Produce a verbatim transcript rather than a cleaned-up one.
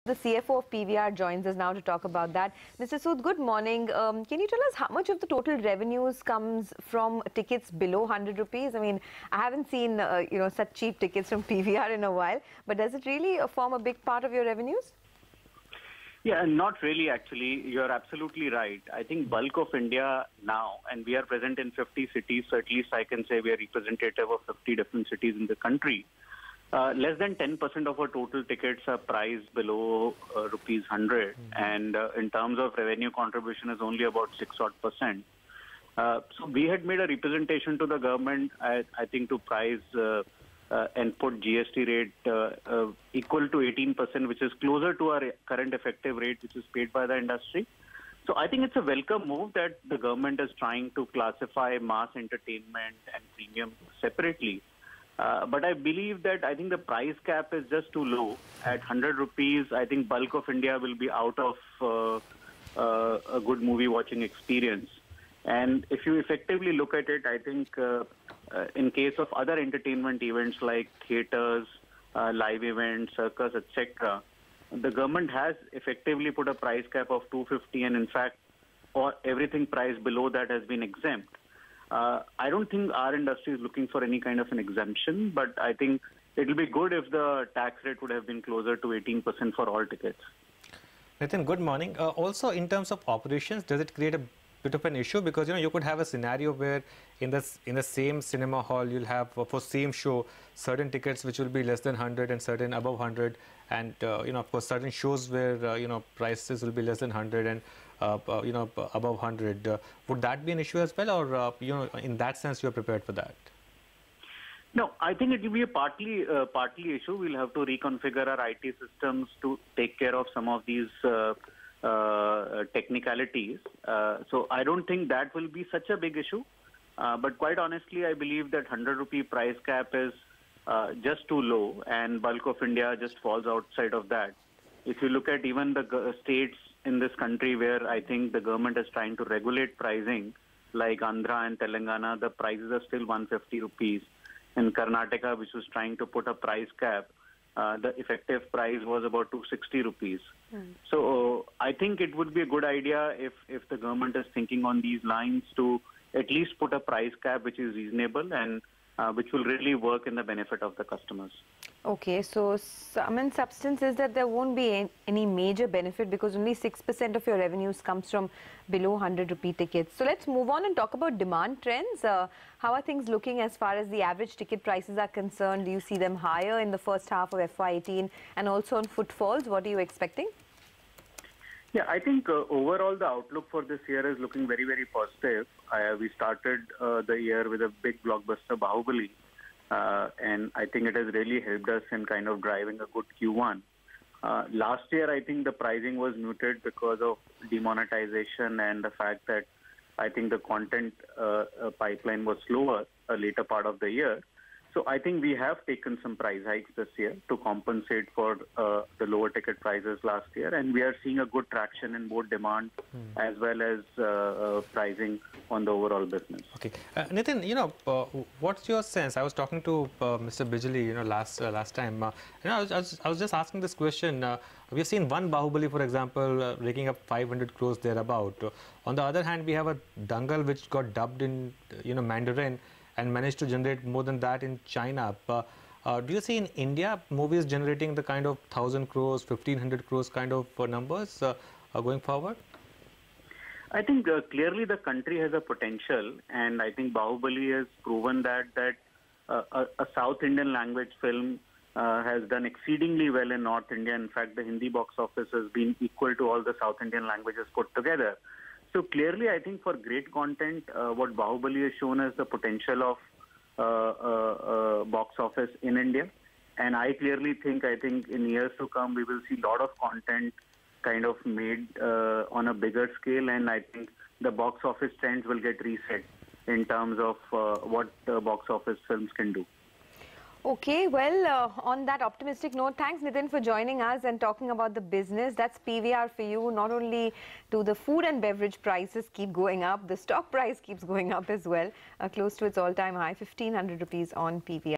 The C F O of P V R joins us now to talk about that. Mister Sood, good morning. Um, can you tell us how much of the total revenues comes from tickets below one hundred rupees? I mean, I haven't seen uh, you know such cheap tickets from P V R in a while, but does it really uh, form a big part of your revenues? Yeah, not really actually. You're absolutely right. I think bulk of India now, and we are present in fifty cities, so at least I can say we are representative of fifty different cities in the country. Uh, less than ten percent of our total tickets are priced below uh, rupees one hundred, mm-hmm. and uh, in terms of revenue contribution is only about six odd percent. Uh, so we had made a representation to the government, I, I think, to price uh, uh, and put G S T rate uh, uh, equal to eighteen percent, which is closer to our current effective rate, which is paid by the industry. So I think it's a welcome move that the government is trying to classify mass entertainment and premium separately. Uh, but I believe that I think the price cap is just too low. At one hundred rupees, I think bulk of India will be out of uh, uh, a good movie watching experience. And if you effectively look at it, I think uh, uh, in case of other entertainment events like theaters, uh, live events, circus, et cetera, the government has effectively put a price cap of two fifty, and in fact, or everything priced below that has been exempt. Uh, I don't think our industry is looking for any kind of an exemption, but I think it will be good if the tax rate would have been closer to eighteen percent for all tickets. Nitin, good morning. Uh, also, in terms of operations, does it create a bit of an issue? Because, you know, you could have a scenario where in the, in the same cinema hall, you'll have uh, for same show, certain tickets which will be less than one hundred and certain above one hundred. And, uh, you know, of course, certain shows where, uh, you know, prices will be less than one hundred and, uh, uh, you know, above one hundred. Uh, would that be an issue as well? Or, uh, you know, in that sense, you're prepared for that? No, I think it will be a partly, uh, partly issue. We'll have to reconfigure our I T systems to take care of some of these uh, uh, technicalities. Uh, so I don't think that will be such a big issue. Uh, but quite honestly, I believe that one hundred rupee price cap is Uh, just too low, and bulk of India just falls outside of that. If you look at even the states in this country where I think the government is trying to regulate pricing, like Andhra and Telangana, the prices are still one hundred fifty rupees. In Karnataka, which was trying to put a price cap, uh, the effective price was about two hundred sixty rupees. Mm. So I think it would be a good idea if, if the government is thinking on these lines to at least put a price cap which is reasonable and Uh, which will really work in the benefit of the customers. Okay, so sum and substance is that there won't be any major benefit because only six percent of your revenues comes from below one hundred rupee tickets. So let's move on and talk about demand trends. Uh, how are things looking as far as the average ticket prices are concerned? Do you see them higher in the first half of F Y eighteen, and also on footfalls? What are you expecting? Yeah, I think uh, overall the outlook for this year is looking very, very positive. Uh, we started uh, the year with a big blockbuster, Bahubali, uh, and I think it has really helped us in kind of driving a good Q one. Uh, last year, I think the pricing was muted because of demonetization and the fact that I think the content uh, uh, pipeline was slower a later part of the year. So I think we have taken some price hikes this year to compensate for uh, the lower ticket prices last year, and we are seeing a good traction in both demand hmm. as well as uh, uh, pricing on the overall business. Okay, uh, Nitin, you know, uh, what's your sense? I was talking to uh, Mister Bijli, you know, last uh, last time. Uh, you know, I was, I was I was just asking this question. Uh, we've seen one Bahubali, for example, uh, raking up five hundred crores thereabout. Uh, on the other hand, we have a Dangal which got dubbed in, you know, Mandarin, and managed to generate more than that in China. Uh, uh, do you see in India movies generating the kind of one thousand crores, fifteen hundred crores kind of uh, numbers uh, uh, going forward? I think uh, clearly the country has a potential, and I think Bahubali has proven that that uh, a, a South Indian language film uh, has done exceedingly well in North India. In fact, the Hindi box office has been equal to all the South Indian languages put together. So clearly, I think for great content, uh, what Bahubali has shown is the potential of uh, uh, uh, box office in India. And I clearly think, I think in years to come, we will see a lot of content kind of made uh, on a bigger scale. And I think the box office trends will get reset in terms of uh, what uh, box office films can do. Okay, well, uh, on that optimistic note, thanks Nitin for joining us and talking about the business. That's P V R for you. Not only do the food and beverage prices keep going up, the stock price keeps going up as well, uh, close to its all-time high, fifteen hundred rupees on P V R.